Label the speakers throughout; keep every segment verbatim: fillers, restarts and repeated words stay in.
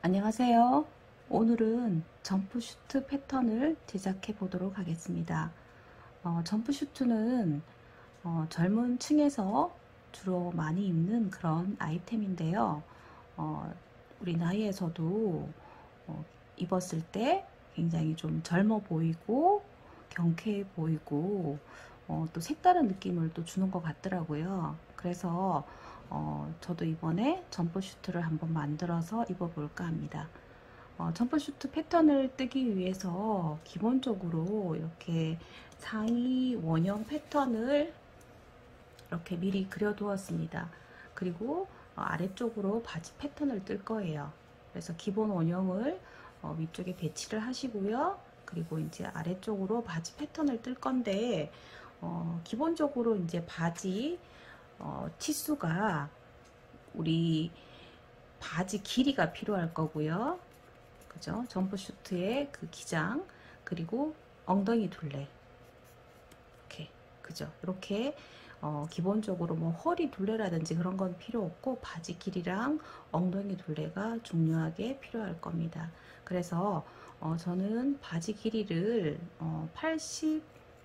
Speaker 1: 안녕하세요. 오늘은 점프슈트 패턴을 제작해 보도록 하겠습니다. 어, 점프슈트는 어, 젊은 층에서 주로 많이 입는 그런 아이템인데요. 어, 우리 나이에서도 어, 입었을 때 굉장히 좀 젊어 보이고 경쾌해 보이고 어, 또 색다른 느낌을 또 주는 것 같더라고요. 그래서 어, 저도 이번에 점퍼슈트를 한번 만들어서 입어볼까 합니다. 어, 점퍼슈트 패턴을 뜨기 위해서 기본적으로 이렇게 상의 원형 패턴을 이렇게 미리 그려두었습니다. 그리고 어, 아래쪽으로 바지 패턴을 뜰 거예요. 그래서 기본 원형을 어, 위쪽에 배치를 하시고요. 그리고 이제 아래쪽으로 바지 패턴을 뜰 건데 어, 기본적으로 이제 바지 어, 치수가 우리 바지 길이가 필요할 거고요. 그죠? 점프슈트의 그 기장 그리고 엉덩이 둘레 이렇게 그죠? 이렇게 어, 기본적으로 뭐 허리 둘레라든지 그런 건 필요 없고 바지 길이랑 엉덩이 둘레가 중요하게 필요할 겁니다. 그래서 어, 저는 바지 길이를 어, 팔십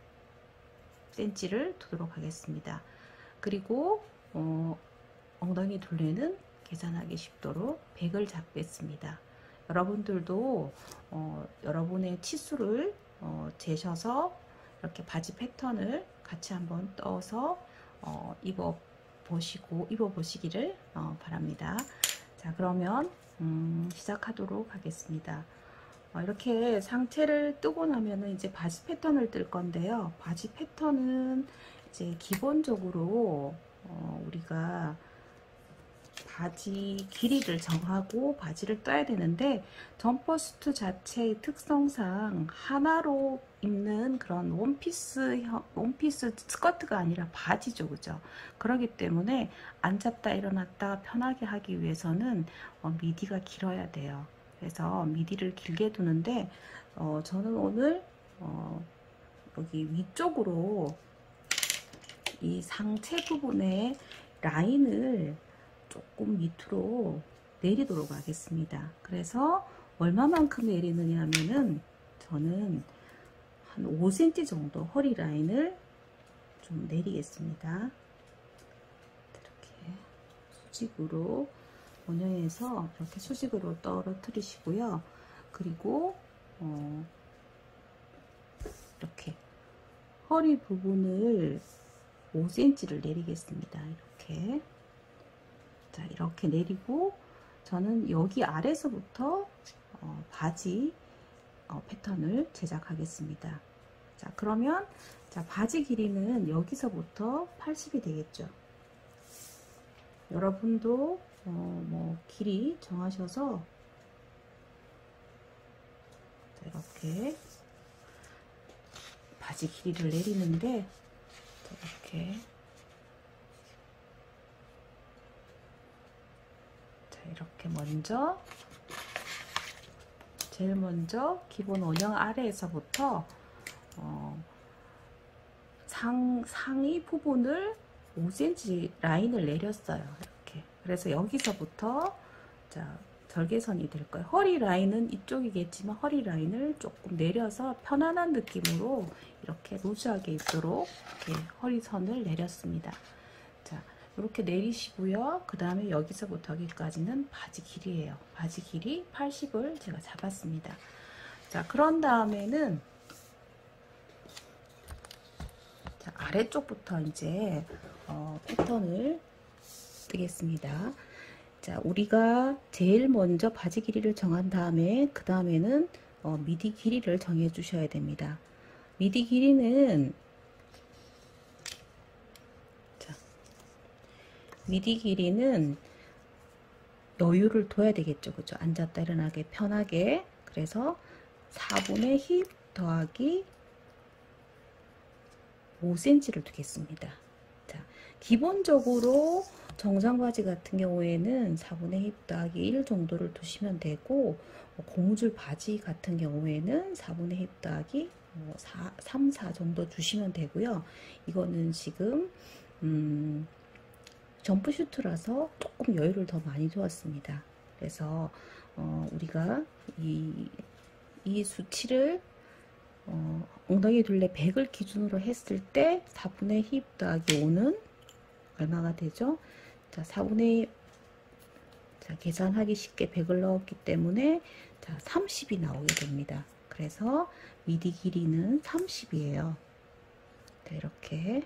Speaker 1: 센티미터를 두도록 하겠습니다. 그리고 어, 엉덩이 둘레는 계산하기 쉽도록 백을 잡겠습니다. 여러분들도 어, 여러분의 치수를 어, 재셔서 이렇게 바지 패턴을 같이 한번 떠서 어, 입어 보시고 입어 보시기를 어, 바랍니다. 자, 그러면 음, 시작하도록 하겠습니다. 어, 이렇게 상체를 뜨고 나면은 이제 바지 패턴을 뜰 건데요. 바지 패턴은 이제 기본적으로 어, 우리가 바지 길이를 정하고 바지를 떠야 되는데 점퍼슈트 자체의 특성상 하나로 입는 그런 원피스 원피스 스커트가 아니라 바지죠, 그죠? 그렇기 때문에 앉았다 일어났다 편하게 하기 위해서는 어, 미디가 길어야 돼요. 그래서 미디를 길게 두는데 어, 저는 오늘 어, 여기 위쪽으로 이 상체 부분에 라인을 조금 밑으로 내리도록 하겠습니다. 그래서 얼마만큼 내리느냐 하면은 저는 한 오 센티미터 정도 허리 라인을 좀 내리겠습니다. 이렇게 수직으로 원형에서 이렇게 수직으로 떨어뜨리시고요. 그리고 어 이렇게 허리 부분을 오 센티미터를 내리겠습니다. 이렇게 자, 이렇게 내리고 저는 여기 아래서부터 어, 바지 어, 패턴을 제작하겠습니다. 자, 그러면 자, 바지 길이는 여기서부터 팔십이 되겠죠. 여러분도 어, 뭐 길이 정하셔서 자, 이렇게 바지 길이를 내리는데 자, 이렇게 이렇게 먼저 제일 먼저 기본 원형 아래에서부터 어, 상, 상의 부분을 오 센티미터 라인을 내렸어요. 이렇게. 그래서 여기서부터 자, 절개선이 될 거예요. 허리 라인은 이쪽이겠지만 허리 라인을 조금 내려서 편안한 느낌으로 이렇게 루즈하게 입도록 이렇게 허리선을 내렸습니다. 자, 이렇게 내리시고요. 그 다음에 여기서부터 여기까지는 바지 길이에요. 바지 길이 팔십을 제가 잡았습니다. 자, 그런 다음에는 자, 아래쪽부터 이제 어, 패턴을 뜨겠습니다. 자, 우리가 제일 먼저 바지 길이를 정한 다음에 그 다음에는 어, 미디 길이를 정해 주셔야 됩니다. 미디 길이는 미디 길이는 여유를 둬야 되겠죠, 그죠? 앉았다 일어나게 편하게. 그래서 사분의 힙 더하기 오 센티미터를 두겠습니다. 자, 기본적으로 정장 바지 같은 경우에는 사분의 힙 더하기 일 정도를 두시면 되고 고무줄 바지 같은 경우에는 사분의 힙 더하기 사, 삼, 사 정도 주시면 되고요. 이거는 지금 음, 점프슈트라서 조금 여유를 더 많이 두었습니다. 그래서 어, 우리가 이, 이 수치를 어, 엉덩이 둘레 백을 기준으로 했을 때 사분의 힙 더하기 오는 얼마가 되죠? 자, 사분의 자, 계산하기 쉽게 백을 넣었기 때문에 자, 삼십이 나오게 됩니다. 그래서 미디 길이는 삼십이에요. 자, 이렇게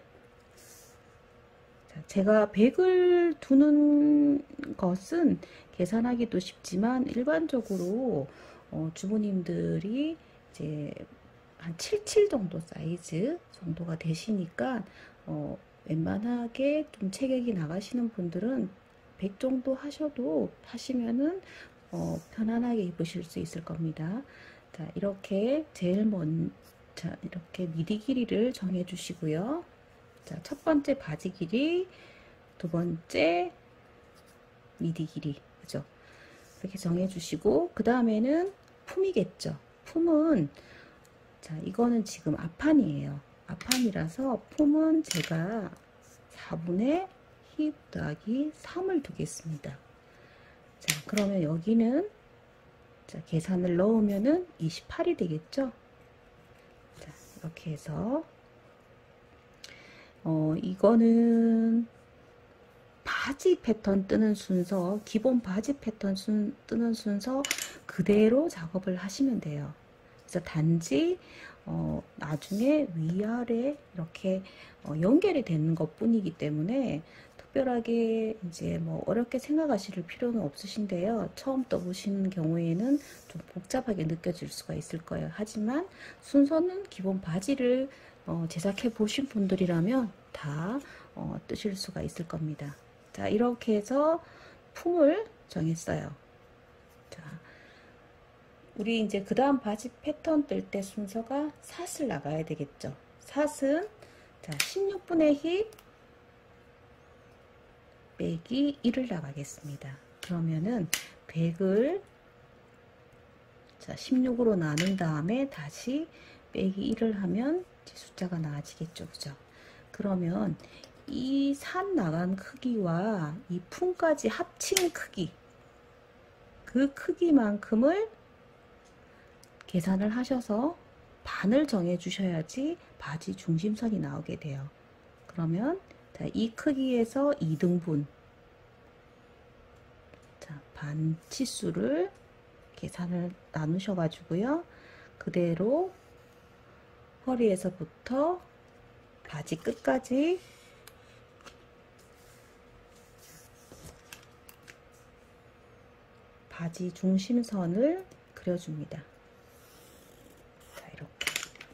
Speaker 1: 자, 제가 백을 두는 것은 계산하기도 쉽지만 일반적으로 어, 주부님들이 이제 한 칠십칠 정도 사이즈 정도가 되시니까 어, 웬만하게 좀 체격이 나가시는 분들은 백 정도 하셔도 하시면은 어, 편안하게 입으실 수 있을 겁니다. 자, 이렇게 제일 먼, 자, 이렇게 미디 길이를 정해 주시고요. 자, 첫 번째 바지 길이, 두 번째 미디 길이, 그죠? 이렇게 정해 주시고, 그 다음에는 품이겠죠. 품은, 자, 이거는 지금 앞판이에요. 앞판이라서 품은 제가 사분의 힙 더하기 삼을 두겠습니다. 자, 그러면 여기는 자, 계산을 넣으면은 이십팔이 되겠죠? 자, 이렇게 해서 어, 이거는 바지 패턴 뜨는 순서, 기본 바지 패턴 순, 뜨는 순서 그대로 작업을 하시면 돼요. 그래서 단지 어, 나중에 위아래 이렇게 어, 연결이 되는 것 뿐이기 때문에 특별하게 이제 뭐 어렵게 생각하실 필요는 없으신데요. 처음 떠보시는 경우에는 좀 복잡하게 느껴질 수가 있을 거예요. 하지만 순서는 기본 바지를 어, 제작해 보신 분들이라면 다 어, 뜨실 수가 있을 겁니다. 자, 이렇게 해서 품을 정했어요. 자, 우리 이제 그 다음 바지 패턴 뜰 때 순서가 삿을 나가야 되겠죠. 삿은 자, 십육 분의 힙 빼기 일을 나가겠습니다. 그러면은 백을 자, 십육으로 나눈 다음에 다시 빼기 일을 하면 숫자가 나아지겠죠. 그죠? 그러면 이 산 나간 크기와 이 품까지 합친 크기, 그 크기만큼을 계산을 하셔서 반을 정해 주셔야지 바지 중심선이 나오게 돼요. 그러면 자, 이 크기에서 이 등분, 자, 반 치수를 계산을 나누셔 가지고요. 그대로 허리에서부터 바지 끝까지 바지 중심선을 그려줍니다. 자, 이렇게.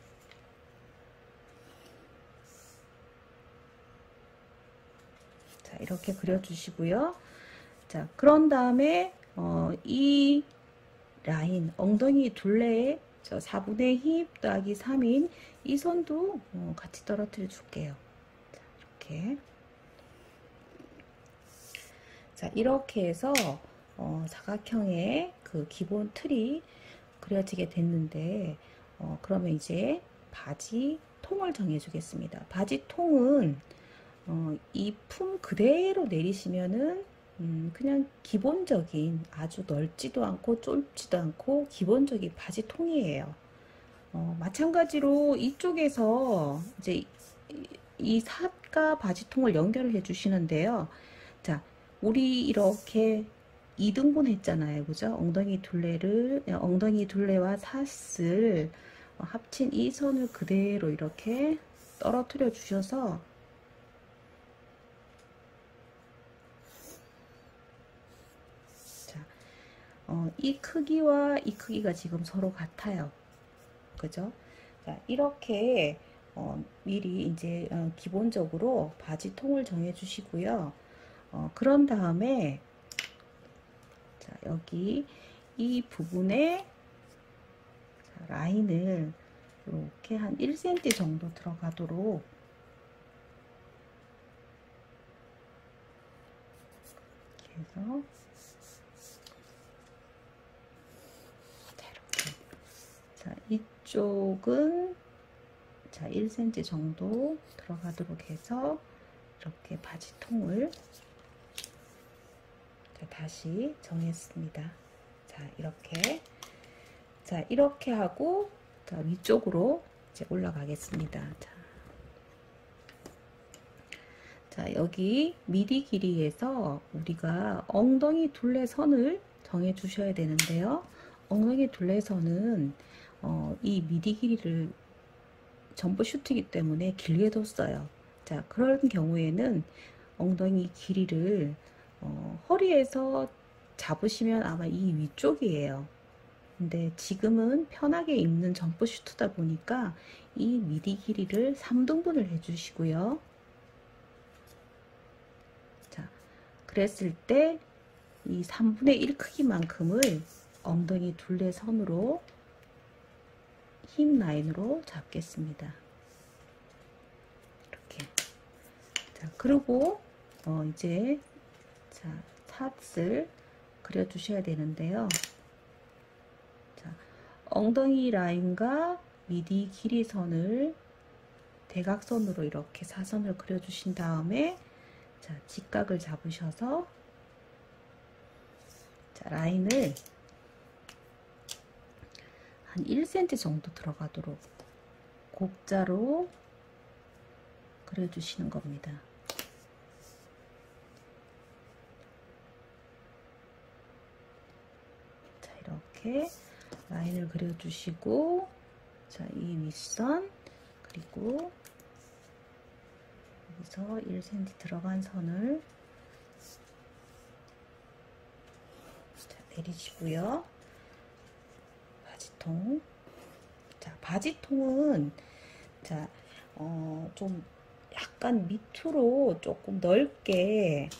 Speaker 1: 자, 이렇게 그려주시고요. 자, 그런 다음에 어, 이 라인, 엉덩이 둘레에 저 사분의 힙 더하기 삼인 이 선도 어, 같이 떨어뜨려 줄게요. 자, 이렇게. 자, 이렇게 해서 어, 사각형의 그 기본 틀이 그려지게 됐는데 어, 그러면 이제 바지 통을 정해 주겠습니다. 바지 통은 어, 이 품 그대로 내리시면은 음, 그냥 기본적인 아주 넓지도 않고 좁지도 않고 기본적인 바지 통이에요. 어, 마찬가지로 이쪽에서 이제 이, 이 삿과 바지통을 연결해 주시는데요. 자, 우리 이렇게 이 등분 했잖아요. 그죠? 엉덩이 둘레를, 엉덩이 둘레와 삿을 합친 이 선을 그대로 이렇게 떨어뜨려 주셔서 자, 어, 이 크기와 이 크기가 지금 서로 같아요. 그죠? 자, 이렇게 어, 미리 이제 어, 기본적으로 바지 통을 정해 주시고요. 어, 그런 다음에 자, 여기 이 부분에 자, 라인을 이렇게 한 일 센티미터 정도 들어가도록 이렇게 해서 자, 이렇게 자, 이쪽은 자, 일 센티미터 정도 들어가도록 해서 이렇게 바지통을 자, 다시 정했습니다. 자, 자, 이렇게. 자, 이렇게 하고, 자, 위쪽으로 이제 올라가겠습니다. 자, 자, 여기 미디 길이에서 우리가 엉덩이 둘레선을 정해 주셔야 되는데요. 엉덩이 둘레선은 어, 이 미디 길이를 점프 슈트이기 때문에 길게 뒀어요. 자, 그런 경우에는 엉덩이 길이를 어, 허리에서 잡으시면 아마 이 위쪽이에요. 근데 지금은 편하게 입는 점프 슈트다 보니까 이 미디 길이를 삼 등분을 해주시고요. 자, 그랬을 때 이 삼분의 일 크기만큼을 엉덩이 둘레선으로 힙 라인으로 잡겠습니다. 이렇게. 자, 그리고 어 이제 자, 샷을 그려 주셔야 되는데요. 자, 엉덩이 라인과 미디 길이선을 대각선으로 이렇게 사선을 그려 주신 다음에 자, 직각을 잡으셔서 자, 라인을 한 일 센티미터 정도 들어가도록 곡자로 그려주시는 겁니다. 자, 이렇게 라인을 그려주시고, 자, 이 윗선, 그리고 여기서 일 센티미터 들어간 선을 자, 내리시고요. 바지통. 자, 바지통은 자, 어, 좀 약간 밑으로 조금 넓게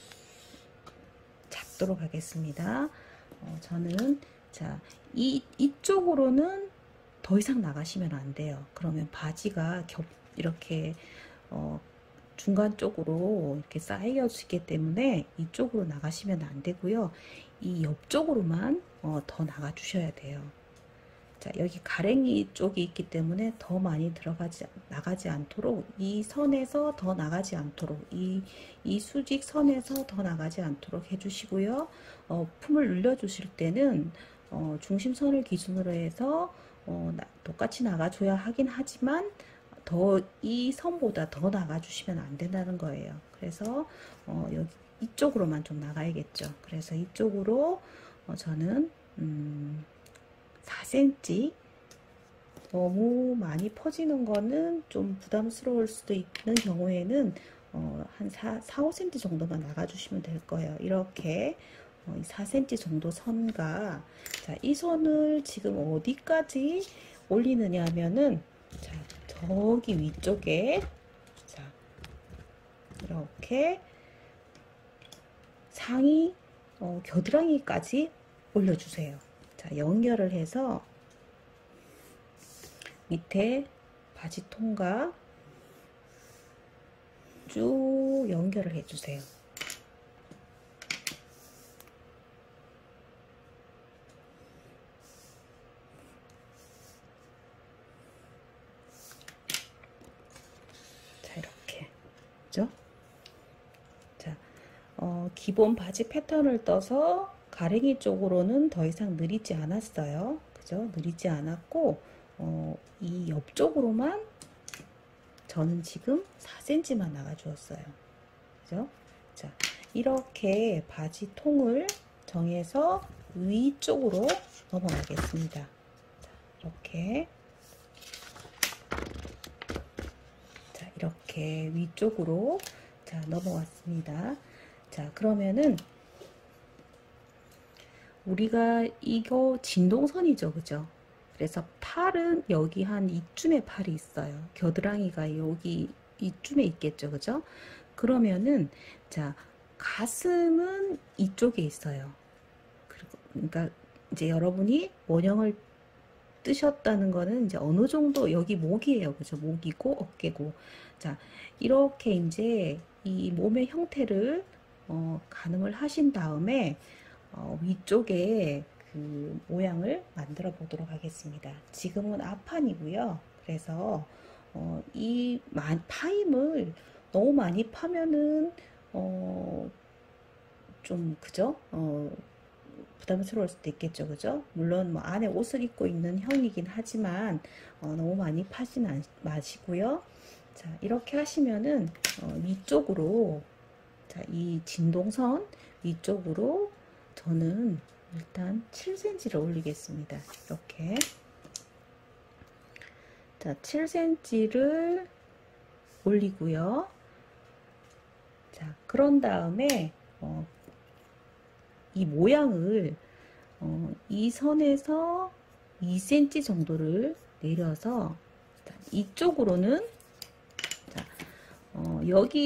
Speaker 1: 잡도록 하겠습니다. 어, 저는 자, 이 이쪽으로는 더 이상 나가시면 안 돼요. 그러면 바지가 겹 이렇게 어, 중간 쪽으로 이렇게 쌓여지기 때문에 이쪽으로 나가시면 안 되고요. 이 옆쪽으로만 어, 더 나가 주셔야 돼요. 자, 여기 가랭이 쪽이 있기 때문에 더 많이 들어가지 나가지 않도록 이 선에서 더 나가지 않도록 이, 이 수직 선에서 더 나가지 않도록 해주시고요. 어, 품을 늘려 주실 때는 어, 중심선을 기준으로 해서 어, 나, 똑같이 나가줘야 하긴 하지만 더 이 선보다 더 나가 주시면 안 된다는 거예요. 그래서 어, 여기 이쪽으로만 좀 나가야겠죠. 그래서 이쪽으로 어, 저는 음, 사 센티미터 너무 많이 퍼지는 거는 좀 부담스러울 수도 있는 경우에는 어, 한 사, 오 센티미터 정도만 나가주시면 될 거예요. 이렇게 어, 사 센티미터 정도 선과 자, 이 선을 지금 어디까지 올리느냐 하면은 자, 저기 위쪽에 자, 이렇게 상의 어, 겨드랑이까지 올려주세요. 자, 연결을 해서 밑에 바지통과 쭉 연결을 해주세요. 자, 이렇게. 그죠? 자, 어, 기본 바지 패턴을 떠서 가랭이 쪽으로는 더 이상 느리지 않았어요. 그죠? 느리지 않았고, 어, 이 옆쪽으로만 저는 지금 사 센티미터만 나가 주었어요. 그죠? 자, 이렇게 바지 통을 정해서 위쪽으로 넘어가겠습니다. 자, 이렇게. 자, 이렇게 위쪽으로 자, 넘어왔습니다. 자, 그러면은 우리가 이거 진동선이죠. 그죠? 그래서 팔은 여기 한 이쯤에 팔이 있어요. 겨드랑이가 여기 이쯤에 있겠죠. 그죠? 그러면은 자, 가슴은 이쪽에 있어요. 그리고 그러니까 이제 여러분이 원형을 뜨셨다는 거는 이제 어느 정도 여기 목이에요. 그죠? 목이고 어깨고. 자, 이렇게 이제 이 몸의 형태를 어, 가늠을 하신 다음에 어, 위쪽에 그 모양을 만들어 보도록 하겠습니다. 지금은 앞판이고요. 그래서 어, 이 파임을 너무 많이 파면은 어, 좀 그죠? 어, 부담스러울 수도 있겠죠. 그죠? 물론 뭐 안에 옷을 입고 있는 형이긴 하지만 어, 너무 많이 파진 마시고요. 자, 이렇게 하시면은 어, 위쪽으로, 자, 이 진동선 위쪽으로 저는 일단 칠 센티미터를 올리겠습니다. 이렇게. 자, 칠 센티미터를 올리고요. 자, 그런 다음에 어, 이 모양을 어, 이 선에서 이 센티미터 정도를 내려서, 자, 이쪽으로는, 자, 어,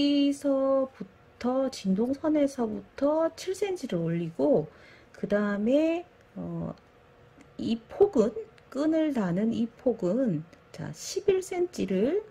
Speaker 1: 여기서부터 진동선에서부터 칠 센티미터를 올리고, 그 다음에 어, 이 폭은, 끈을 다는 이 폭은, 자, 십일 센티미터를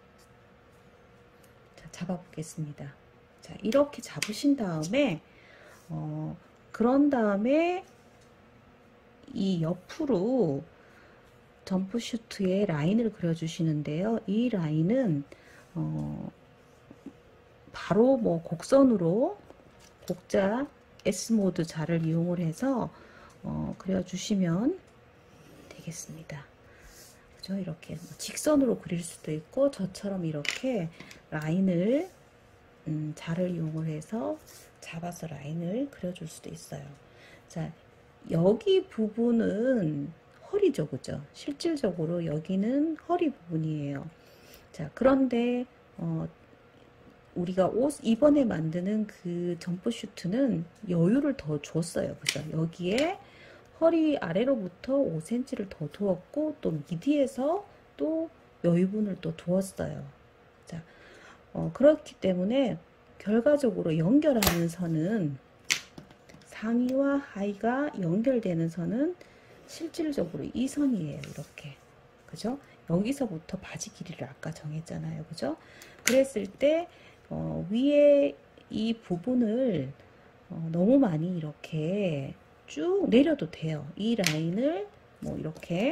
Speaker 1: 자, 잡아 보겠습니다. 자, 이렇게 잡으신 다음에 어, 그런 다음에 이 옆으로 점프슈트에 라인을 그려 주시는데요. 이 라인은 어, 바로 뭐 곡선으로 곡자 S모드 자를 이용을 해서 어, 그려 주시면 되겠습니다. 그죠? 이렇게 직선으로 그릴 수도 있고, 저처럼 이렇게 라인을 음, 자를 이용을 해서 잡아서 라인을 그려줄 수도 있어요. 자, 여기 부분은 허리죠, 그죠? 실질적으로 여기는 허리 부분이에요. 자, 그런데 어, 우리가 옷 이번에 만드는 그 점프슈트는 여유를 더 줬어요, 그죠? 여기에 허리 아래로부터 오 센티미터를 더 두었고, 또 미디에서 또 여유분을 또 두었어요. 자, 어, 그렇기 때문에 결과적으로 연결하는 선은, 상의와 하의가 연결되는 선은 실질적으로 이 선이에요. 이렇게. 그죠? 여기서부터 바지 길이를 아까 정했잖아요. 그죠? 그랬을 때 어, 위에 이 부분을 어, 너무 많이 이렇게 쭉 내려도 돼요. 이 라인을 뭐 이렇게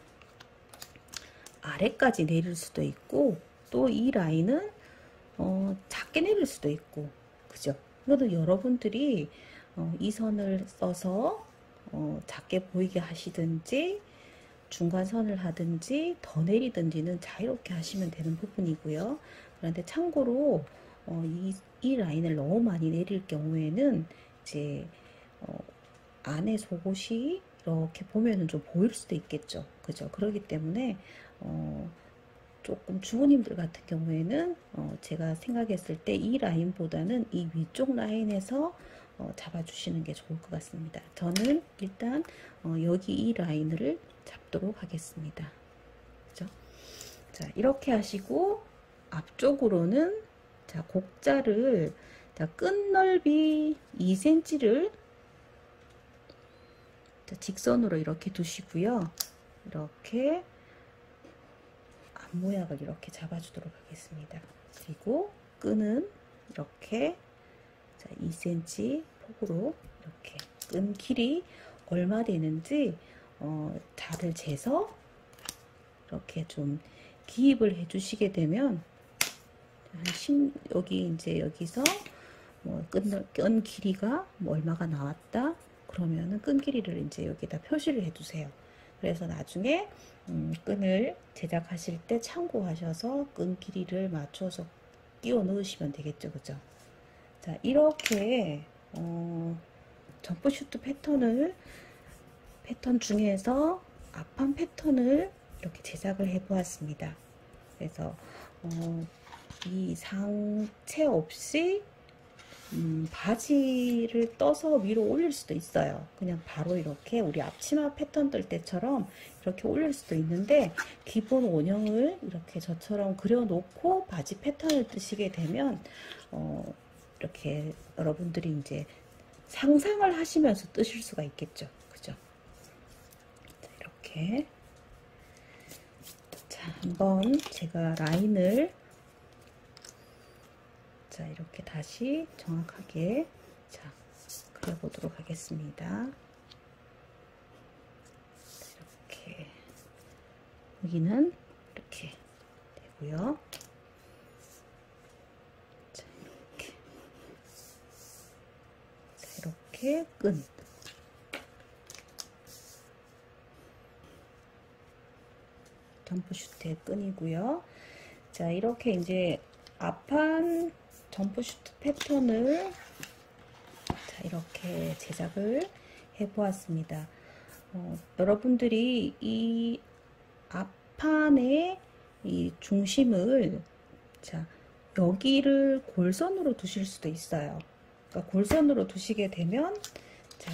Speaker 1: 아래까지 내릴 수도 있고, 또 이 라인은 어, 작게 내릴 수도 있고, 그죠? 그래도 여러분들이 어, 이 선을 써서 어, 작게 보이게 하시든지 중간선을 하든지 더 내리든지는 자유롭게 하시면 되는 부분이고요. 그런데 참고로 어, 이, 이 라인을 너무 많이 내릴 경우에는 이제 어, 안에 속옷이 이렇게 보면은 좀 보일 수도 있겠죠. 그죠? 그렇기 때문에 어, 조금 주부님들 같은 경우에는 어, 제가 생각했을 때 이 라인보다는 이 위쪽 라인에서 어, 잡아주시는 게 좋을 것 같습니다. 저는 일단 어, 여기 이 라인을 잡도록 하겠습니다. 그죠? 자, 이렇게 하시고 앞쪽으로는, 자, 곡자를, 자, 끈 넓이 이 센티미터를 자, 직선으로 이렇게 두시고요. 이렇게 앞모양을 이렇게 잡아주도록 하겠습니다. 그리고 끈은 이렇게, 자, 이 센티미터 폭으로 이렇게 끈 길이 얼마 되는지 어, 자를 재서 이렇게 좀 기입을 해 주시게 되면, 한 십, 여기 이제 여기서 뭐 끈, 끈 길이가 뭐 얼마가 나왔다 그러면은 끈 길이를 이제 여기다 표시를 해 두세요. 그래서 나중에 음, 끈을 제작하실 때 참고하셔서 끈 길이를 맞춰서 끼워 넣으시면 되겠죠, 그죠? 자, 이렇게 어, 점프슈트 패턴을 패턴 중에서 앞판 패턴을 이렇게 제작을 해 보았습니다. 그래서 어, 이 상체 없이 음, 바지를 떠서 위로 올릴 수도 있어요. 그냥 바로 이렇게 우리 앞치마 패턴 뜰 때처럼 이렇게 올릴 수도 있는데, 기본 원형을 이렇게 저처럼 그려 놓고 바지 패턴을 뜨시게 되면 어, 이렇게 여러분들이 이제 상상을 하시면서 뜨실 수가 있겠죠. 그죠? 자, 이렇게. 자, 한번 제가 라인을, 자, 이렇게 다시 정확하게, 자, 그려보도록 하겠습니다. 자, 이렇게. 여기는 이렇게 되고요. 자, 이렇게. 자, 이렇게 끈. 점프슈트의 끈이고요. 자, 이렇게 이제 앞판 점프슈트 패턴을 자, 이렇게 제작을 해 보았습니다. 어, 여러분들이 이 앞판의 이 중심을 자, 여기를 골선으로 두실 수도 있어요. 그러니까 골선으로 두시게 되면 자,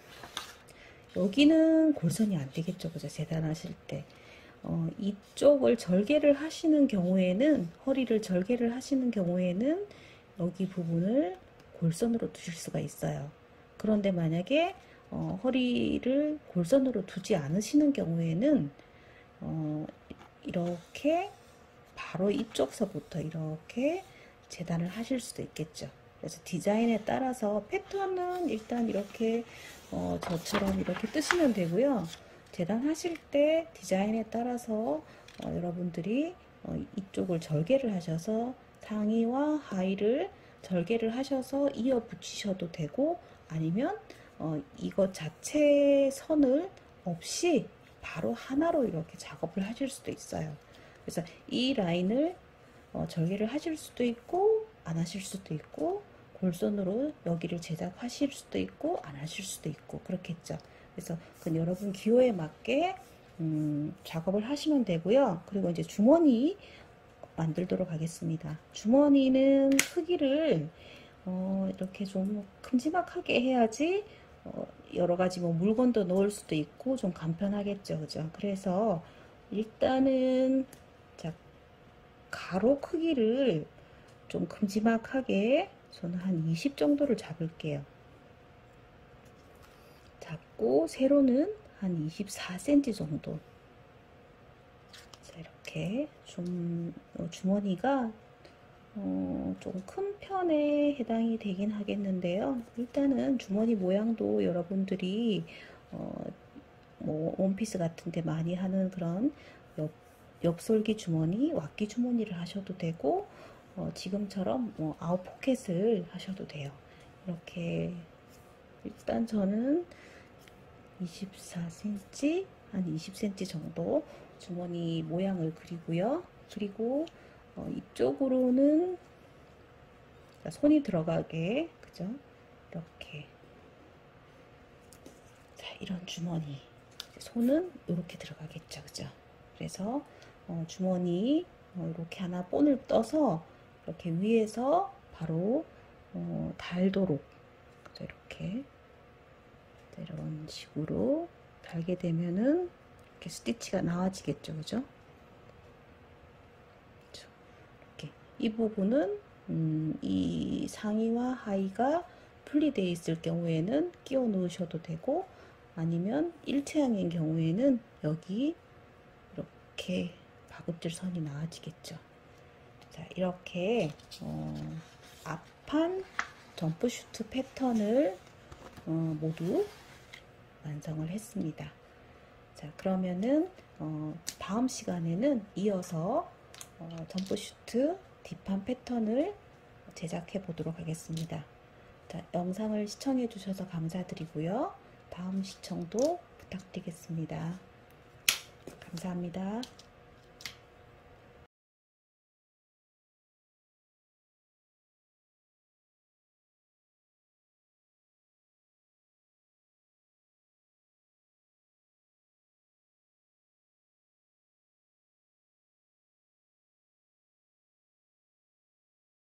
Speaker 1: 여기는 골선이 안 되겠죠. 그죠? 재단하실 때. 어, 이쪽을 절개를 하시는 경우에는, 허리를 절개를 하시는 경우에는 여기 부분을 골선으로 두실 수가 있어요. 그런데 만약에 어, 허리를 골선으로 두지 않으시는 경우에는 어, 이렇게 바로 이쪽서부터 이렇게 재단을 하실 수도 있겠죠. 그래서 디자인에 따라서 패턴은 일단 이렇게 어, 저처럼 이렇게 뜨시면 되고요. 재단하실 때 디자인에 따라서 어, 여러분들이 어, 이쪽을 절개를 하셔서 상의와 하의를 절개를 하셔서 이어 붙이셔도 되고, 아니면 어, 이것 자체 선을 없이 바로 하나로 이렇게 작업을 하실 수도 있어요. 그래서 이 라인을 어, 절개를 하실 수도 있고 안 하실 수도 있고, 골선으로 여기를 제작하실 수도 있고 안 하실 수도 있고 그렇겠죠. 그래서 그 여러분 기호에 맞게 음, 작업을 하시면 되고요. 그리고 이제 주머니 만들도록 하겠습니다. 주머니는 크기를 어, 이렇게 좀 큼지막하게 해야지 어, 여러 가지 뭐 물건도 넣을 수도 있고 좀 간편하겠죠. 그죠? 그래서 일단은 자, 가로 크기를 좀 큼지막하게 저는 한 이십 정도를 잡을게요. 잡고 세로는 한 이십사 센티미터 정도. 자, 이렇게 좀 어, 주머니가 어, 좀 큰 편에 해당이 되긴 하겠는데요. 일단은 주머니 모양도 여러분들이 어, 뭐 원피스 같은데 많이 하는 그런 옆, 옆솔기 주머니, 왁기 주머니를 하셔도 되고, 어, 지금처럼 뭐 아웃 포켓을 하셔도 돼요. 이렇게 일단 저는 이십사 센티미터, 한 이십 센티미터 정도 주머니 모양을 그리고요. 그리고 어, 이쪽으로는 손이 들어가게, 그죠? 이렇게 자, 이런 주머니, 손은 이렇게 들어가겠죠, 그죠? 그래서 어, 주머니 어, 이렇게 하나 본을 떠서 이렇게 위에서 바로 어, 달도록, 그죠? 이렇게 이런 식으로 달게 되면은 이렇게 스티치가 나와지겠죠, 그죠? 이렇게 이 부분은 음, 이 상의와 하의가 분리되어 있을 경우에는 끼워 넣으셔도 되고, 아니면 일체형인 경우에는 여기 이렇게 바구질 선이 나와지겠죠. 자, 이렇게 어, 앞판 점프슈트 패턴을 어, 모두 완성을 했습니다. 자, 그러면은 어, 다음 시간에는 이어서 어, 점프슈트 뒷판 패턴을 제작해 보도록 하겠습니다. 자, 영상을 시청해 주셔서 감사드리고요. 다음 시청도 부탁드리겠습니다. 감사합니다.